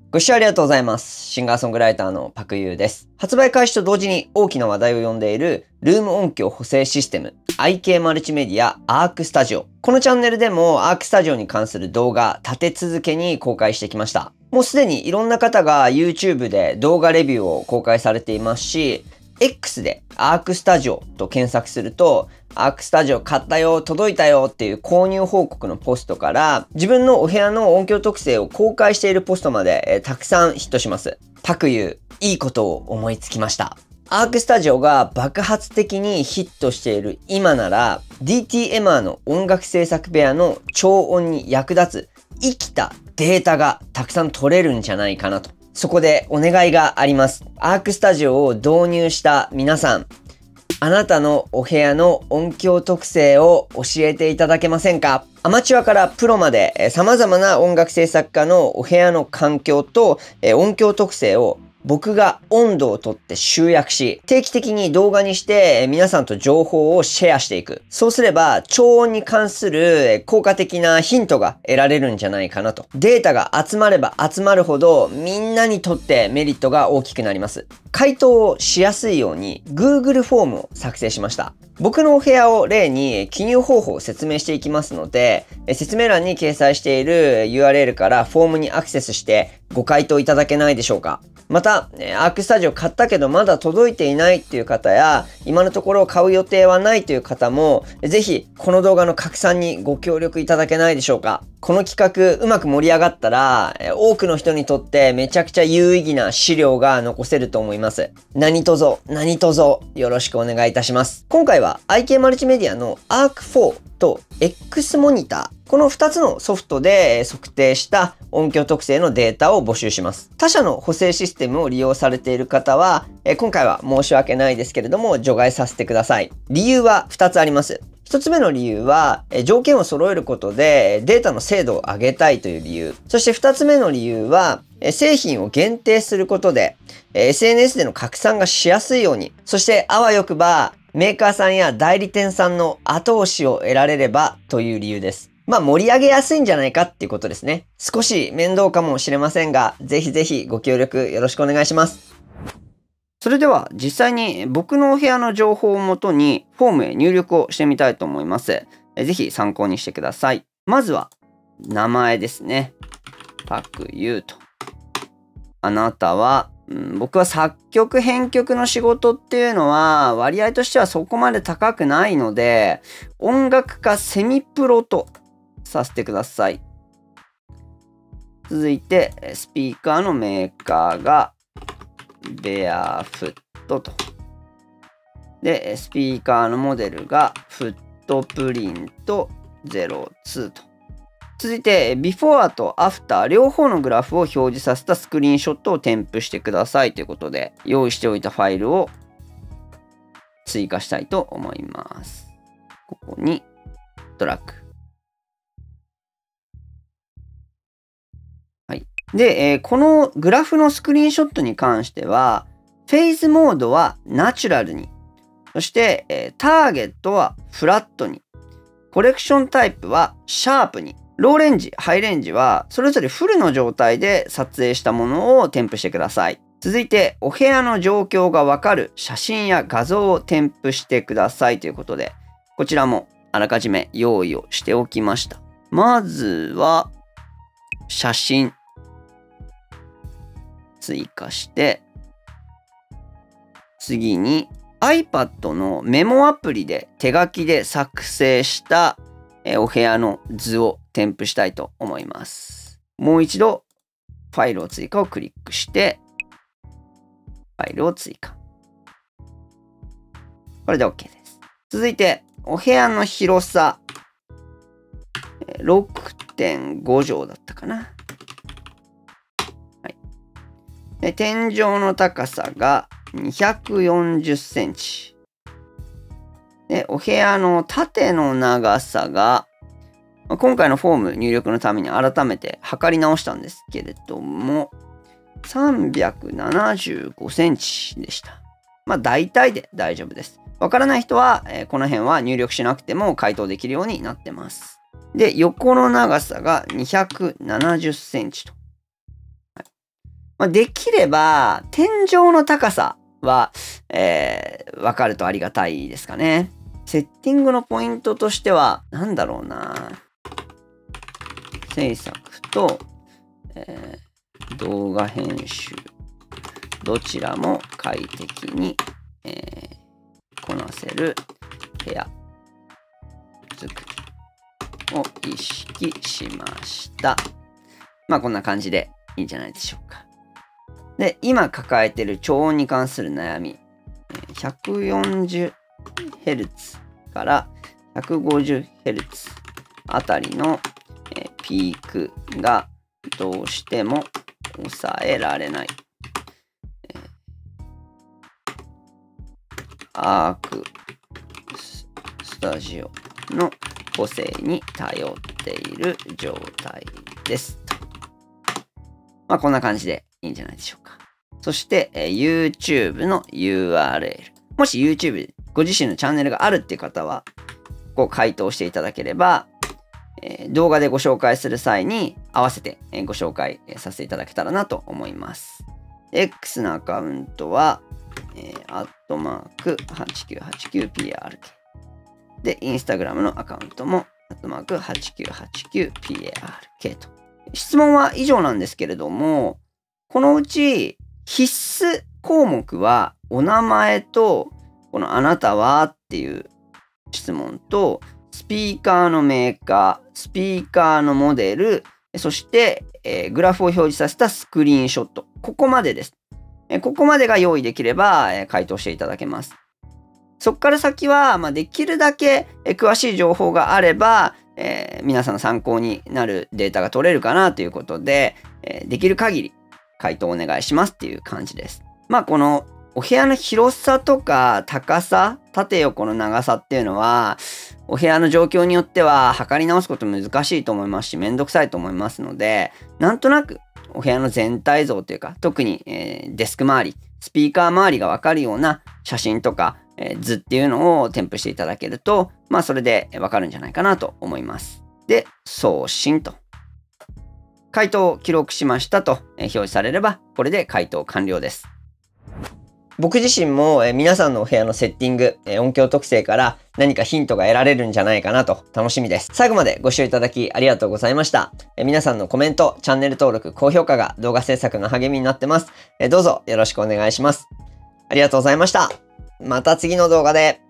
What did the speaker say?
ご視聴ありがとうございます。シンガーソングライターのパクユーです。発売開始と同時に大きな話題を呼んでいるルーム音響補正システム IK マルチメディアアークスタジオ。このチャンネルでもアークスタジオに関する動画立て続けに公開してきました。もうすでにいろんな方が YouTube で動画レビューを公開されていますし、X でアークスタジオと検索すると、アークスタジオ買ったよ、届いたよっていう購入報告のポストから、自分のお部屋の音響特性を公開しているポストまで、たくさんヒットします。パクユー、いいことを思いつきました。アークスタジオが爆発的にヒットしている今なら、DTMR の音楽制作部屋の超音に役立つ生きたデータがたくさん取れるんじゃないかなと。そこでお願いがあります。アークスタジオを導入した皆さん、あなたのお部屋の音響特性を教えていただけませんか？アマチュアからプロまで様々な音楽制作家のお部屋の環境と音響特性を僕が温度をとって集約し、定期的に動画にして皆さんと情報をシェアしていく。そうすれば、超音に関する効果的なヒントが得られるんじゃないかなと。データが集まれば集まるほど、みんなにとってメリットが大きくなります。回答をしやすいように Google フォームを作成しました。僕のお部屋を例に記入方法を説明していきますので、説明欄に掲載している URL からフォームにアクセスしてご回答いただけないでしょうか。また、アークスタジオ買ったけどまだ届いていないっていう方や、今のところ買う予定はないという方も、ぜひこの動画の拡散にご協力いただけないでしょうか。この企画うまく盛り上がったら、多くの人にとってめちゃくちゃ有意義な資料が残せると思います。何卒よろしくお願いいたします。今回は IK マルチメディアの ARC4 と X モニター。この2つのソフトで測定した音響特性のデータを募集します。他社の補正システムを利用されている方は、今回は申し訳ないですけれども除外させてください。理由は2つあります。1つ目の理由は、条件を揃えることでデータの精度を上げたいという理由。そして2つ目の理由は、製品を限定することで、SNS での拡散がしやすいように、そしてあわよくば、メーカーさんや代理店さんの後押しを得られればという理由です。盛り上げやすいんじゃないかっていうことですね。少し面倒かもしれませんが、ぜひぜひご協力よろしくお願いします。それでは実際に僕のお部屋の情報をもとにフォームへ入力をしてみたいと思います。ぜひ参考にしてください。まずは名前ですね。パクユーと。あなたは、僕は作曲編曲の仕事っていうのは割合としてはそこまで高くないので、音楽家セミプロとさせてください。続いてスピーカーのメーカーがベアフットと。で、スピーカーのモデルがフットプリント02と。続いて、ビフォーとアフター両方のグラフを表示させたスクリーンショットを添付してくださいということで、用意しておいたファイルを追加したいと思います。ここにドラッグ。はい。で、このグラフのスクリーンショットに関しては、フェイズモードはナチュラルに、そして、ターゲットはフラットに、コレクションタイプはシャープに、ローレンジ、ハイレンジはそれぞれフルの状態で撮影したものを添付してください。続いて、お部屋の状況がわかる写真や画像を添付してくださいということで、こちらもあらかじめ用意をしておきました。まずは、写真。追加して、次に iPad のメモアプリで手書きで作成したお部屋の図を添付したいと思います。もう一度ファイルを追加をクリックしてファイルを追加。これで OK です。続いてお部屋の広さ 6.5 畳だったかな。はい。で、天井の高さが240センチ。で、お部屋の縦の長さが、今回のフォーム入力のために改めて測り直したんですけれども、375センチでした。大体で大丈夫です。わからない人は、この辺は入力しなくても回答できるようになってます。で、横の長さが270センチと。はい、 できれば、天井の高さは、わかるとありがたいですかね。セッティングのポイントとしては、なんだろうな。制作と、動画編集、どちらも快適に、こなせる部屋作りを意識しました。こんな感じでいいんじゃないでしょうか。で、今抱えている超音に関する悩み、140Hz から 150Hz あたりのピークがどうしても抑えられない。アークスタジオの個性に頼っている状態です。こんな感じでいいんじゃないでしょうか。そして、YouTube の URL。もし YouTube ご自身のチャンネルがあるっていう方は、回答していただければ、動画でご紹介する際に合わせてご紹介させていただけたらなと思います。X のアカウントは、@8989PRK。で、Instagram のアカウントも、@8989PRK と。質問は以上なんですけれども、このうち必須項目は、お名前と、このあなたはっていう質問と、スピーカーのメーカー、スピーカーのモデル、そして、グラフを表示させたスクリーンショット。ここまでです。ここまでが用意できれば、回答していただけます。そこから先は、できるだけ詳しい情報があれば、皆さんの参考になるデータが取れるかなということで、できる限り回答お願いしますっていう感じです。このお部屋の広さとか高さ、縦横の長さっていうのは、お部屋の状況によっては測り直すこと難しいと思いますし、めんどくさいと思いますので、なんとなくお部屋の全体像というか、特に、デスク周り、スピーカー周りがわかるような写真とか、図っていうのを添付していただけると、それでわかるんじゃないかなと思います。で、送信と。回答を記録しましたと表示されれば、これで回答完了です。僕自身も皆さんのお部屋のセッティング、音響特性から何かヒントが得られるんじゃないかなと楽しみです。最後までご視聴いただきありがとうございました。皆さんのコメント、チャンネル登録、高評価が動画制作の励みになってます。どうぞよろしくお願いします。ありがとうございました。また次の動画で。